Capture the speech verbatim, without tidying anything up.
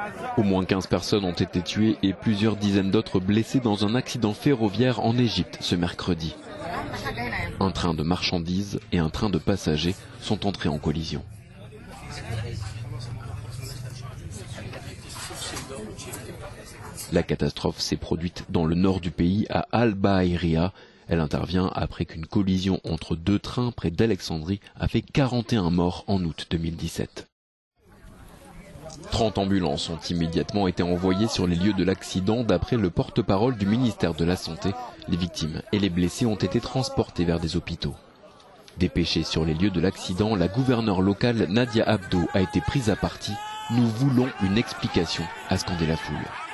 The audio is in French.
Au moins quinze personnes ont été tuées et plusieurs dizaines d'autres blessées dans un accident ferroviaire en Égypte ce mercredi. Un train de marchandises et un train de passagers sont entrés en collision. La catastrophe s'est produite dans le nord du pays, à Al-Bahiriya. Elle intervient après qu'une collision entre deux trains près d'Alexandrie a fait quarante et un morts en août deux mille dix-sept. trente ambulances ont immédiatement été envoyées sur les lieux de l'accident. D'après le porte-parole du ministère de la Santé, les victimes et les blessés ont été transportés vers des hôpitaux. Dépêchée sur les lieux de l'accident, la gouverneure locale Nadia Abdo a été prise à partie. « Nous voulons une explication », a scandé la foule.